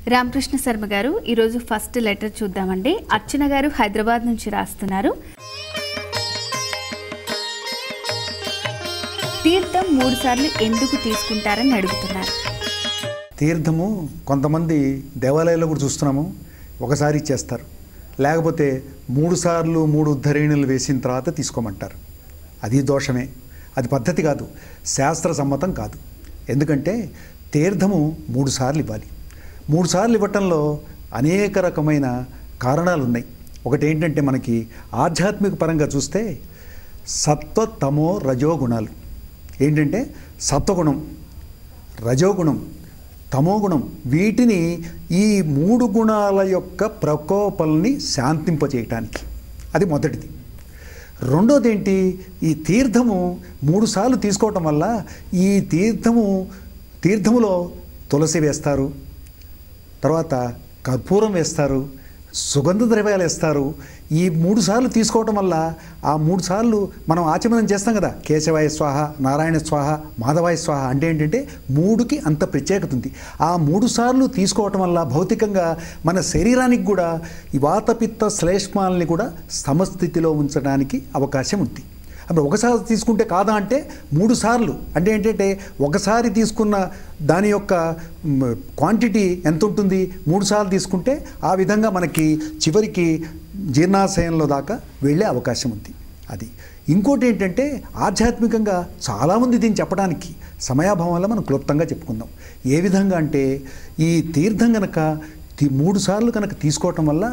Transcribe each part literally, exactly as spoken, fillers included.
రామకృష్ణ శర్మ గారు ఈరోజు first letter చూద్దామండి. అర్చన గారు హైదరాబాద్ నుంచి రాస్తున్నారు. తీర్థం మూడు సార్లు ఎందుకు తీసుకుంటారని అడుగుతున్నారు. తీర్థము కొంతమంది దేవాలయాల్లో కూడా చూస్తున్నాము, ఒకసారి ఇచ్చేస్తారు, లేకపోతే మూడు సార్లు మూడు ఉద్ధరేణులు వేసిన తర్వాత తీసుకోమంటారు. అది దోషమే, అది పద్ధతి కాదు, శాస్త్ర సమ్మతం కాదు. ఎందుకంటే తీర్థము మూడు సార్లు ఇవ్వాలి. మూడు సార్లు ఇవ్వటంలో అనేక రకమైన కారణాలు ఉన్నాయి. ఒకటి ఏంటంటే మనకి ఆధ్యాత్మిక పరంగా చూస్తే సత్వ తమో రజోగుణాలు ఏంటంటే సత్వగుణం, రజోగుణం, తమోగుణం, వీటిని ఈ మూడు గుణాల యొక్క ప్రకోపల్ని శాంతింపచేయటానికి అది మొదటిది. రెండోది ఏంటి, ఈ తీర్థము మూడు సార్లు తీసుకోవటం వల్ల ఈ తీర్థము తీర్థములో తులసి వేస్తారు, తర్వాత కర్పూరం వేస్తారు, సుగంధ ద్రవ్యాలు వేస్తారు. ఈ మూడు సార్లు తీసుకోవటం వల్ల ఆ మూడు సార్లు మనం ఆచమనం చేస్తాం కదా, కేశవాయ స్వాహ, నారాయణ స్వాహ, మాధవాయ స్వాహ అంటే ఏంటంటే మూడుకి అంత ప్రత్యేకత ఉంది. ఆ మూడు సార్లు తీసుకోవటం వల్ల భౌతికంగా మన శరీరానికి కూడా ఈ వాతపిత్త శ్లేష్మాలని కూడా సమస్థితిలో ఉంచడానికి అవకాశం ఉంది. అప్పుడు ఒకసారి తీసుకుంటే కాదా అంటే మూడు సార్లు అంటే ఏంటంటే ఒకసారి తీసుకున్న దాని యొక్క క్వాంటిటీ ఎంత ఉంటుంది, మూడు సార్లు తీసుకుంటే ఆ విధంగా మనకి చివరికి జీర్ణాశయంలో దాకా వెళ్ళే అవకాశం ఉంది. అది ఇంకోటి ఏంటంటే ఆధ్యాత్మికంగా చాలామంది దీన్ని చెప్పడానికి సమయాభావం వల్ల మనం క్లుప్తంగా చెప్పుకుందాం. ఏ విధంగా అంటే ఈ తీర్థం కనుక మూడు సార్లు కనుక తీసుకోవటం వల్ల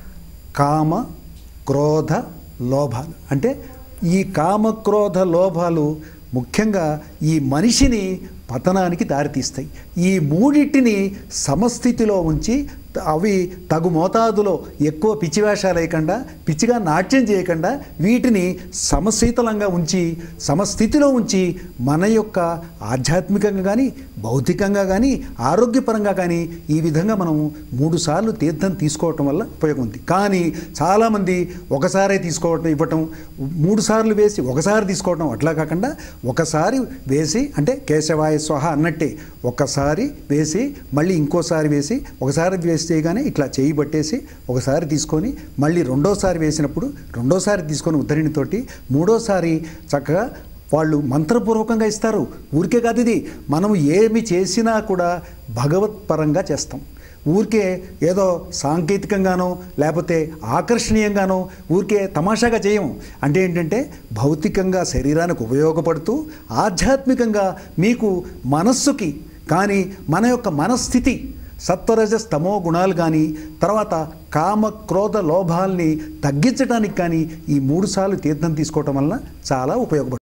కామ క్రోధ లోభాలు అంటే ఈ కామక్రోధ లోభాలు ముఖ్యంగా ఈ మనిషిని పతనానికి దారితీస్తాయి. ఈ మూడింటిని సమస్థితిలో ఉంచి అవి తగు మోతాదులో ఎక్కువ పిచ్చి వేషాలు వేయకుండా, పిచ్చిగా నాట్యం చేయకుండా వీటిని సమశీతలంగా ఉంచి సమస్థితిలో ఉంచి మన యొక్క ఆధ్యాత్మికంగా కానీ భౌతికంగా కానీ ఆరోగ్యపరంగా కానీ ఈ విధంగా మనం మూడు సార్లు తీర్థం తీసుకోవటం వల్ల ఉపయోగం ఉంది. కానీ చాలామంది ఒకసారే తీసుకోవటం ఇవ్వటం, మూడు సార్లు వేసి ఒకసారి తీసుకోవటం అట్లా కాకుండా ఒకసారి వేసి అంటే కేశవాయ స్వాహ అన్నట్టే ఒకసారి వేసి మళ్ళీ ఇంకోసారి వేసి ఒకసారి వేసి చేయగానే ఇట్లా చేయి పట్టేసి ఒకసారి తీసుకొని మళ్ళీ రెండోసారి వేసినప్పుడు రెండోసారి తీసుకొని ఉద్ధరణితోటి మూడోసారి చక్కగా వాళ్ళు మంత్రపూర్వకంగా ఇస్తారు. ఊరికే కాదు, ఇది మనం ఏమి చేసినా కూడా భగవత్పరంగా చేస్తాం. ఊరికే ఏదో సాంకేతికంగానో లేకపోతే ఆకర్షణీయంగానో ఊరికే తమాషాగా చేయము. అంటే ఏంటంటే భౌతికంగా శరీరానికి ఉపయోగపడుతూ ఆధ్యాత్మికంగా మీకు మనస్సుకి కానీ మన యొక్క మనస్థితి సత్వరజస్ తమో గుణాలు కానీ తర్వాత కామ క్రోధ లోభాల్ని తగ్గించడానికి కానీ ఈ మూడు సార్లు తీర్థం తీసుకోవటం వలన చాలా ఉపయోగపడుతుంది.